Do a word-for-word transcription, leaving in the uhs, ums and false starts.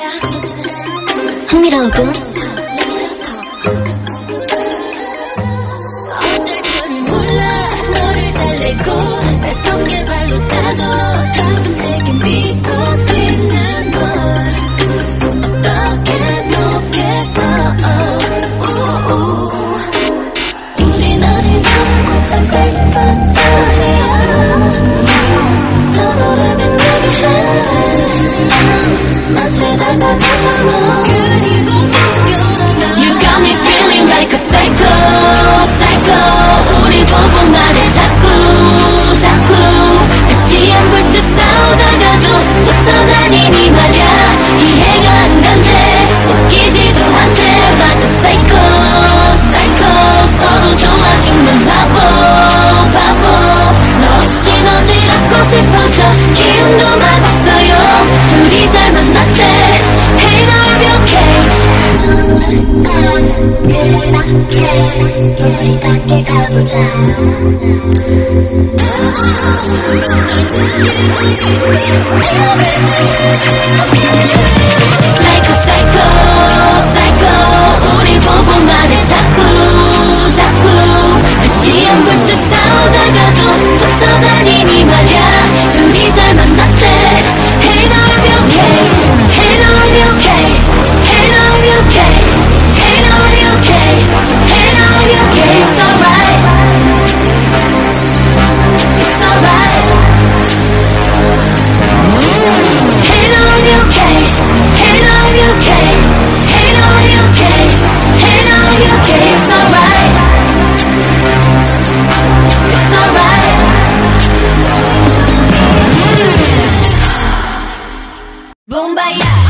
흥미로우군. 어쩔 줄을 몰라 너를 달래고 내 손에 발로 차도 가끔 내게 미소 짓는 걸 어떻게 놓겠어. 우리 너를 믿고 참 슬픈 사이야. 서로를 빛나게 해 마치 달과 같처럼. 그리고 You got me feeling like a psycho, psycho. 우리 보고 말해 자꾸, 자꾸. 다시 안 볼 듯 싸우다가도 붙어 다니니 말야. 이해가 안 간대, 웃기지도 않대. 맞아 psycho, psycho. 서로 좋아 죽는 바보, 바보. 너 없이 어지럽고 슬퍼져 기운도 막 없어요. 둘이 잘 만났대. Hey now be okay. 그렇게 우리 닿게 가보자. Like a psycho, psycho. 우리 보고 말해 자꾸, 자꾸. 다시 안 볼 듯 싸우다가도 붙어 다니니 말야. 둘이 잘 만났대. Hey now be okay. Hey now be okay. Hey now be okay. Hey now be okay. Hey now be okay. It's alright. It's alright. Hey now be okay. Hey now be okay. Hey now be okay. Hey now be okay. It's alright. It's alright. Boom, bye.